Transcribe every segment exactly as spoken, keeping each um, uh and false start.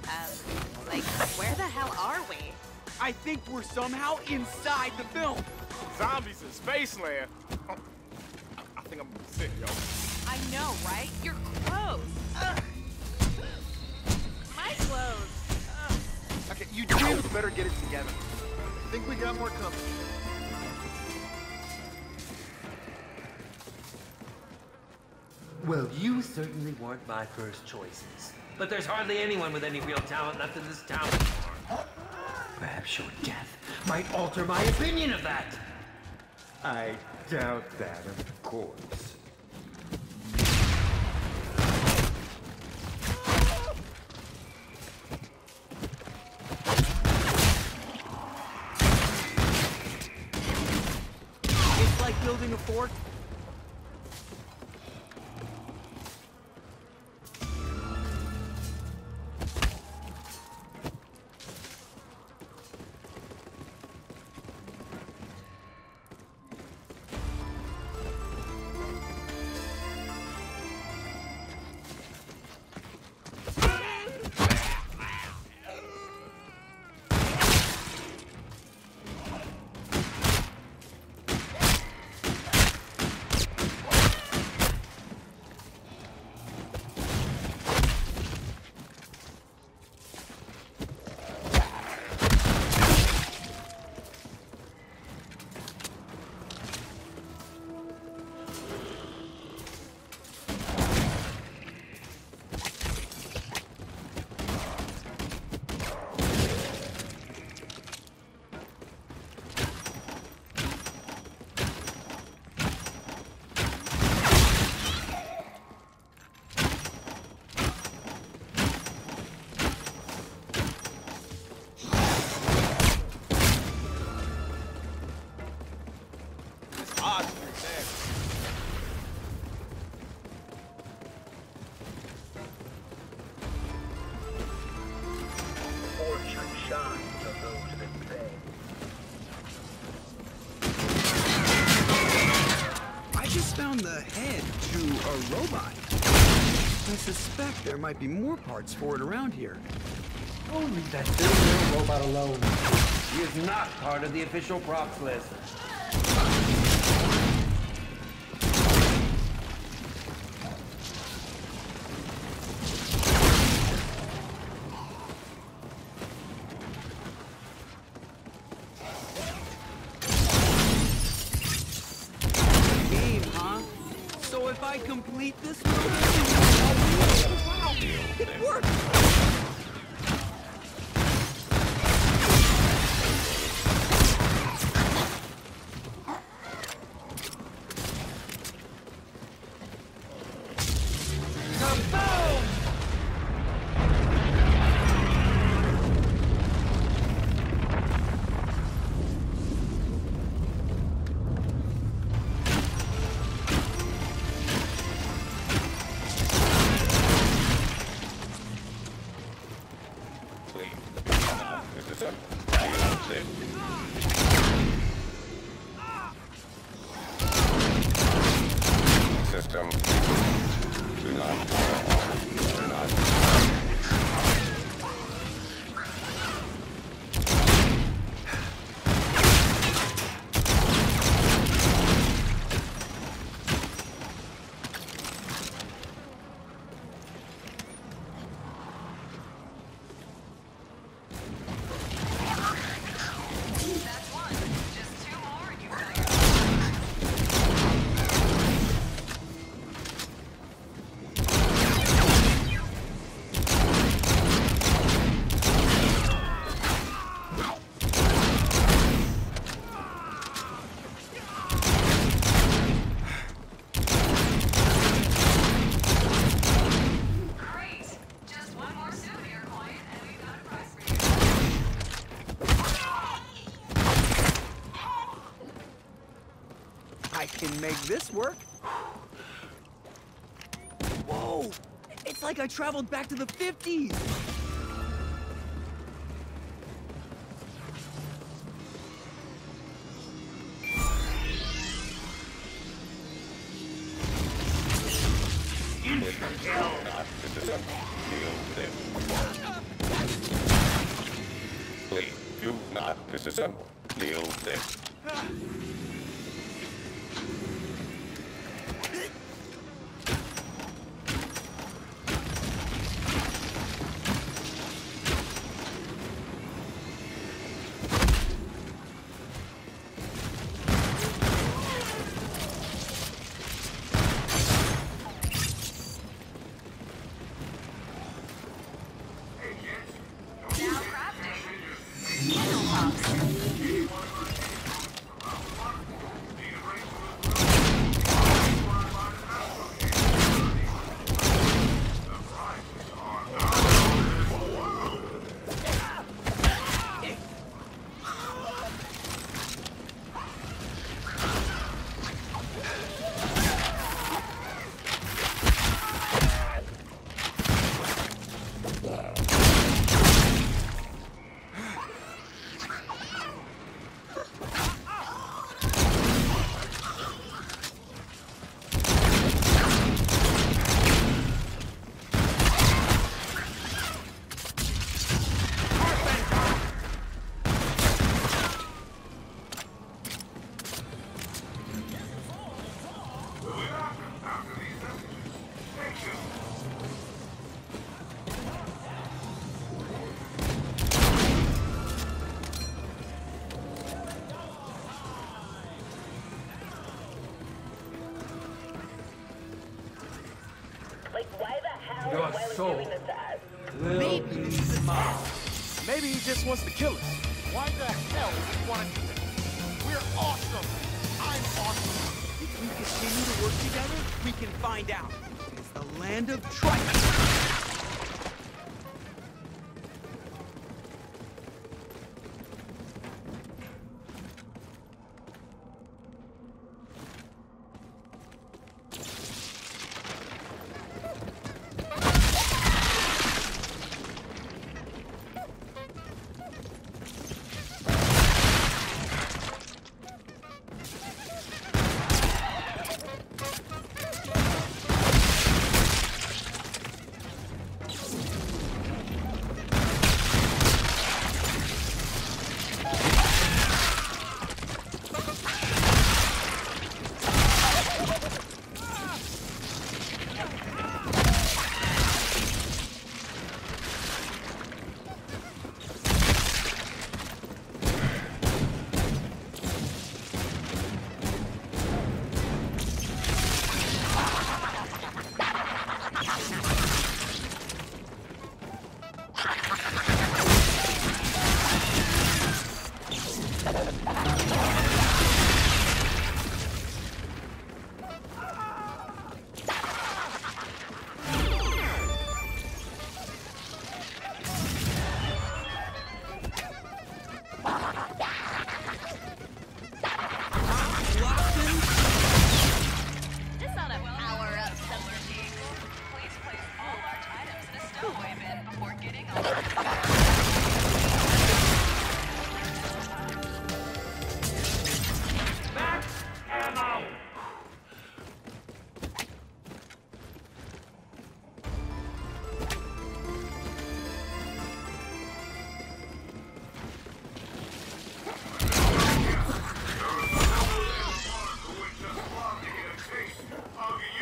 Um, like, where the hell are we? I think we're somehow inside the film. Zombies in Spaceland. Oh, I, I think I'm sick, yo. I know, right? Your clothes. Ugh. My clothes. Ugh. Okay, you two better get it together. I think we got more coming. Well, you certainly weren't my first choices. But there's hardly anyone with any real talent left in this town anymore. Perhaps your death might alter my opinion of that. I doubt that, of course. It's like building a fort. Found the head to a robot. I suspect there might be more parts for it around here. Oh, leave that little robot alone. He is not part of the official props list. If I complete this one, wow, it worked! System. Do not. Do not. I can make this work. Whoa! It's like I traveled back to the fifties! This is a deal with it. Quickly, do not disassemble. Deal this. Your soul will be mine. Maybe he just wants to kill us. Why the hell would he want to do it? We're awesome. I'm awesome. If we continue to work together, we can find out. It's the land of Triton.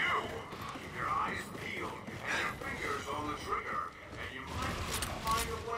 Keep your eyes peeled and your fingers on the trigger, and you might find a way.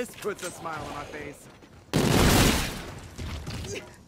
This puts a smile on my face.